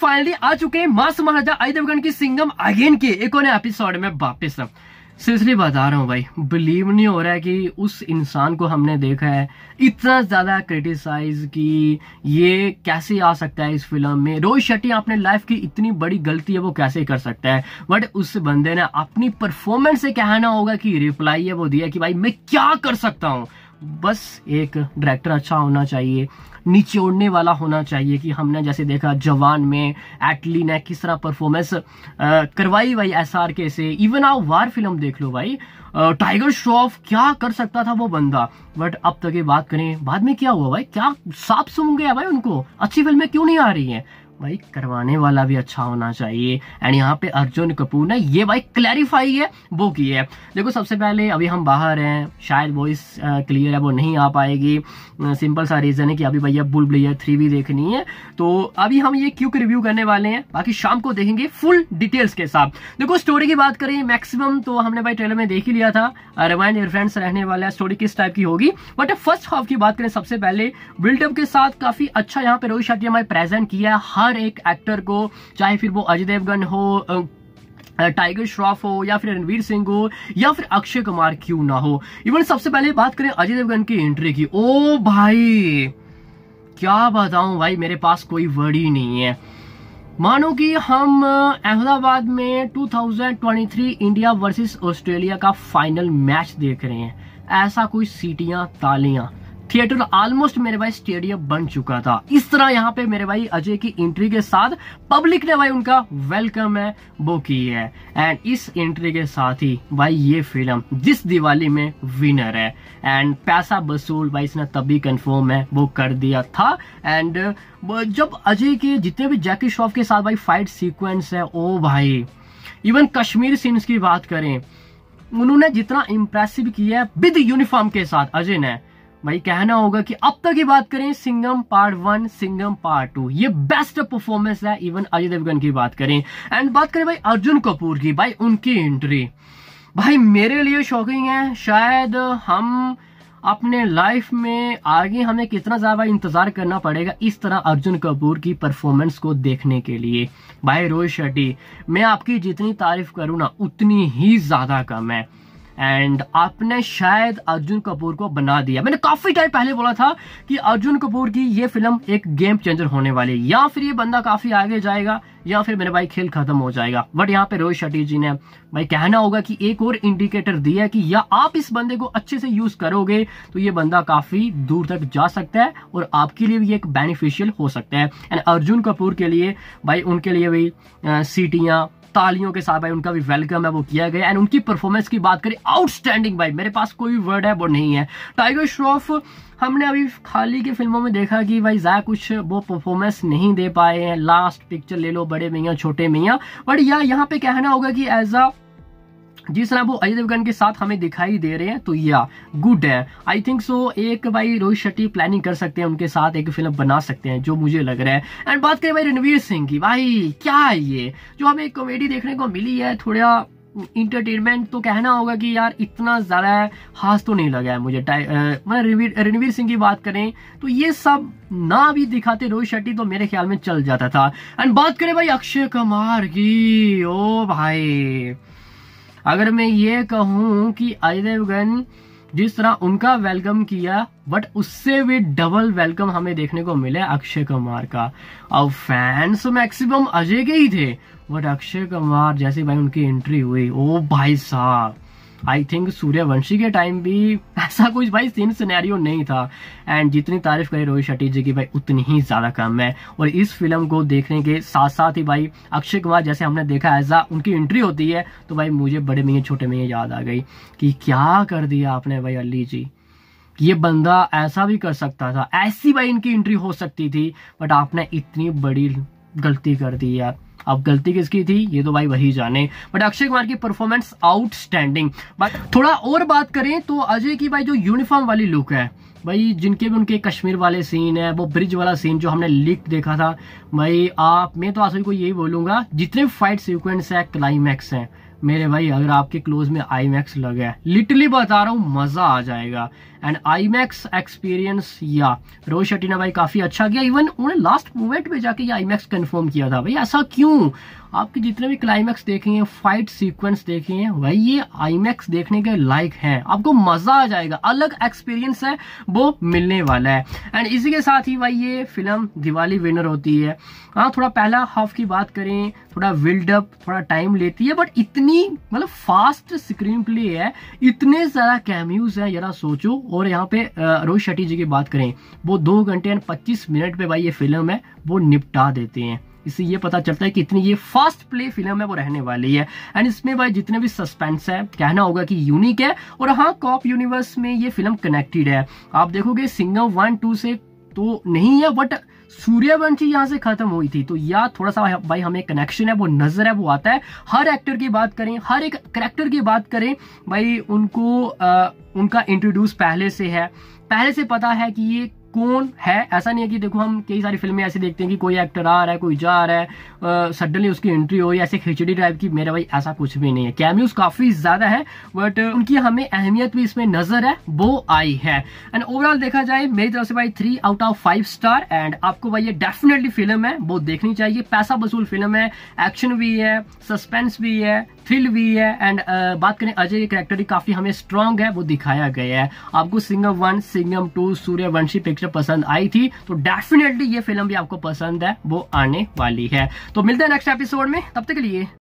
Finally आ चुके हैं मास महाराजा अजय देवगन की सिंघम अगेन के एक और एपिसोड में वापस। सीरियसली बता रहा हूँ भाई, बिलीव नहीं हो रहा है कि उस इंसान को हमने देखा है इतना ज्यादा क्रिटिसाइज की ये कैसे आ सकता है इस फिल्म में। रोहित शेट्टी अपने लाइफ की इतनी बड़ी गलती है वो कैसे कर सकता है, बट उस बंदे ने अपनी परफॉर्मेंस से कहना होगा कि रिप्लाई है वो दिया कि भाई मैं क्या कर सकता हूँ। बस एक डायरेक्टर अच्छा होना चाहिए, निचोड़ने वाला होना चाहिए कि हमने जैसे देखा जवान में एटली ने किस तरह परफॉर्मेंस करवाई भाई SRK से। इवन आप वार फिल्म देख लो भाई, टाइगर श्रॉफ क्या कर सकता था वो बंदा। बट अब तक ये बात करें बाद में क्या हुआ भाई, क्या सांप सूंघ गया भाई उनको, अच्छी फिल्में क्यों नहीं आ रही हैं भाई। करवाने वाला भी अच्छा होना चाहिए। एंड यहाँ पे अर्जुन कपूर ने ये भाई क्लैरिफाई है वो की है। देखो सबसे पहले अभी हम बाहर हैं, शायद वॉइस क्लियर है वो नहीं आ पाएगी। सिंपल सा रीजन है कि अभी भैया बुलबुलैया 3 भी देखनी है, तो अभी हम ये क्विक रिव्यू करने वाले हैं, बाकी शाम को देखेंगे फुल डिटेल्स के साथ। देखो स्टोरी की बात करें मैक्सिमम तो हमने भाई ट्रेलर में देख ही लिया था, रिमाइंड योर फ्रेंड्स रहने वाला है, स्टोरी किस टाइप की होगी। बट फर्स्ट हाफ की बात करें सबसे पहले बिल्डअप के साथ काफी अच्छा यहाँ पे रोहित शेट्टी हमारे प्रेजेंट किया है हर एक एक्टर को, चाहे फिर वो अजय देवगन हो, टाइगर श्रॉफ हो या फिर रणवीर सिंह हो या फिर अक्षय कुमार क्यों ना हो। इवन सबसे पहले बात करें अजय देवगन की एंट्री की, ओ भाई क्या बताऊं भाई, मेरे पास कोई वर्ड ही नहीं है। मानो कि हम अहमदाबाद में 2023 इंडिया वर्सेस ऑस्ट्रेलिया का फाइनल मैच देख रहे हैं। ऐसा कोई सीटियां तालियां, थिएटर ऑलमोस्ट मेरे भाई स्टेडियम बन चुका था। इस तरह यहाँ पे मेरे भाई अजय की एंट्री के साथ पब्लिक ने भाई उनका वेलकम है वो की है। एंड इस एंट्री के साथ ही भाई ये फिल्म जिस दिवाली में विनर है एंड पैसा वसूल भाई इसने तभी कंफर्म है वो कर दिया था। एंड जब अजय के जितने भी जैकी श्रॉफ के साथ भाई फाइट सीक्वेंस है, ओ भाई इवन कश्मीर सीन्स की बात करें, उन्होंने जितना इंप्रेसिव किया है विद यूनिफॉर्म के साथ अजय ने, भाई कहना होगा कि अब तक की बात करें सिंघम पार्ट 1 सिंघम पार्ट 2 ये बेस्ट परफॉर्मेंस है। इवन अजय देवगन की बात करें एंड बात करें भाई अर्जुन कपूर की, भाई उनकी एंट्री भाई मेरे लिए शॉकिंग है। शायद हम अपने लाइफ में आगे हमें कितना ज्यादा इंतजार करना पड़ेगा इस तरह अर्जुन कपूर की परफॉर्मेंस को देखने के लिए। भाई रोहित शेट्टी, मैं आपकी जितनी तारीफ करूं ना उतनी ही ज्यादा कम है। एंड आपने शायद अर्जुन कपूर को बना दिया। मैंने काफी टाइम पहले बोला था कि अर्जुन कपूर की ये फिल्म एक गेम चेंजर होने वाली है, या फिर ये बंदा काफी आगे जाएगा या फिर मेरे भाई खेल खत्म हो जाएगा। बट यहाँ पे रोहित शेट्टी जी ने भाई कहना होगा कि एक और इंडिकेटर दिया कि या आप इस बंदे को अच्छे से यूज करोगे तो ये बंदा काफी दूर तक जा सकता है और आपके लिए भी एक बेनिफिशियल हो सकता है। एंड अर्जुन कपूर के लिए भाई उनके लिए भी सीटियां तालियों के साथ भाई उनका भी वेलकम है वो किया गया। एंड उनकी परफॉर्मेंस की बात करें आउटस्टैंडिंग, भाई मेरे पास कोई वर्ड है वो नहीं है। टाइगर श्रॉफ हमने अभी खाली की फिल्मों में देखा कि भाई ज्यादा कुछ वो परफॉर्मेंस नहीं दे पाए हैं। लास्ट पिक्चर ले लो बड़े मियां छोटे मियां, बट यहाँ पे कहना होगा कि एज अ जिस तरह वो अजय देवगन के साथ हमें दिखाई दे रहे हैं तो या गुड है। आई थिंक सो एक भाई रोहित शेट्टी प्लानिंग कर सकते हैं, उनके साथ एक फिल्म बना सकते हैं जो मुझे लग रहा है। एंड बात करें भाई रणवीर सिंह की, भाई क्या है ये जो हमें कॉमेडी देखने को मिली है, थोड़ा इंटरटेनमेंट, तो कहना होगा कि यार इतना ज्यादा खास तो नहीं लगा है मुझे। मतलब रणवीर सिंह की बात करें तो ये सब ना भी दिखाते रोहित शेट्टी तो मेरे ख्याल में चल जाता था। एंड बात करें भाई अक्षय कुमार की, ओ भाई अगर मैं ये कहूं कि अजय देवगन जिस तरह उनका वेलकम किया बट उससे भी डबल वेलकम हमें देखने को मिला अक्षय कुमार का। अब फैंस मैक्सिमम अजय के ही थे बट अक्षय कुमार जैसे भाई उनकी एंट्री हुई, ओ भाई साहब आई थिंक सूर्यवंशी के टाइम भी ऐसा कुछ भाई सीन सिनेरियो नहीं था। एंड जितनी तारीफ करी रोहित शेट्टी जी की भाई उतनी ही ज्यादा कम है। और इस फिल्म को देखने के साथ साथ ही भाई अक्षय कुमार जैसे हमने देखा एज उनकी एंट्री होती है तो भाई मुझे बड़े मियां छोटे मियां याद आ गई कि क्या कर दिया आपने भाई अली जी, ये बंदा ऐसा भी कर सकता था, ऐसी भाई इनकी एंट्री हो सकती थी बट आपने इतनी बड़ी गलती कर दी यार। अब गलती किसकी थी ये तो भाई वही जाने, बट अक्षय कुमार की परफॉर्मेंस आउटस्टैंडिंग। बट थोड़ा और बात करें तो अजय की भाई जो यूनिफॉर्म वाली लुक है भाई, जिनके भी उनके कश्मीर वाले सीन है, वो ब्रिज वाला सीन जो हमने लीक देखा था भाई, मैं तो आप सभी को यही बोलूंगा जितने फाइट सीक्वेंस है क्लाइमैक्स है मेरे भाई अगर आपके क्लोज में IMAX लगा है, लिटरली बता रहा हूँ मजा आ जाएगा। एंड IMAX एक्सपीरियंस या रोहित शेट्टी ने भाई काफी अच्छा किया। इवन उन्होंने लास्ट मोमेंट में जाके ये IMAX कंफर्म किया था। भाई ऐसा क्यों? आपके जितने भी क्लाइमैक्स देखे हैं, फाइट सीक्वेंस देखे हैं, भाई ये IMAX देखने के लायक हैं। आपको मजा आ जाएगा, अलग एक्सपीरियंस है वो मिलने वाला है। एंड इसी के साथ ही भाई ये फिल्म दिवाली विनर होती है। हाँ, थोड़ा पहला हाफ की बात करें, थोड़ा बिल्ड अप, थोड़ा टाइम लेती है, बट इतनी मतलब फास्ट स्क्रीन प्ले है, इतने ज्यादा कैमियोज है, जरा सोचो। और यहाँ पे रोहित शेट्टी जी की बात करें, वो 2 घंटे और 25 मिनट पे भाई ये फिल्म है वो निपटा देते हैं। इससे ये पता चलता है कि इतनी ये फास्ट प्ले फिल्म है वो रहने वाली है। एंड इसमें भाई जितने भी सस्पेंस है, कहना होगा कि यूनिक है। और हाँ, कॉप यूनिवर्स में ये फिल्म कनेक्टेड है। आप देखोगे सिंघम 1-2 से तो नहीं है, बट सूर्यवंशी यहाँ से खत्म हुई थी, तो या थोड़ा सा भाई हमें कनेक्शन है वो नजर है वो आता है। हर एक्टर की बात करें, हर एक करेक्टर की बात करें, भाई उनको उनका इंट्रोड्यूस पहले से है, पहले से पता है कि ये कौन है। ऐसा नहीं है कि देखो हम कई सारी फिल्में ऐसे देखते हैं कि कोई एक्टर आ रहा है, कोई जा रहा है, सडनली उसकी एंट्री हो, ऐसे खिचड़ी टाइप की। मेरा भाई ऐसा कुछ भी नहीं है। कैमियोज काफी ज्यादा है, बट उनकी हमें अहमियत भी इसमें नजर है वो आई है। एंड ओवरऑल देखा जाए मेरी तरफ से भाई 3/5 स्टार। एंड आपको भाई ये डेफिनेटली फिल्म है वो देखनी चाहिए। पैसा वसूल फिल्म है, एक्शन भी है, सस्पेंस भी है, थ्रिल भी है। एंड बात करें अजय के कैरेक्टर की काफी हमें स्ट्रॉन्ग है वो दिखाया गया है। आपको सिंघम 1, सिंघम 2, सूर्यवंशी पिक्चर पसंद आई थी तो डेफिनेटली ये फिल्म भी आपको पसंद है वो आने वाली है। तो मिलते हैं नेक्स्ट एपिसोड में, तब तक के लिए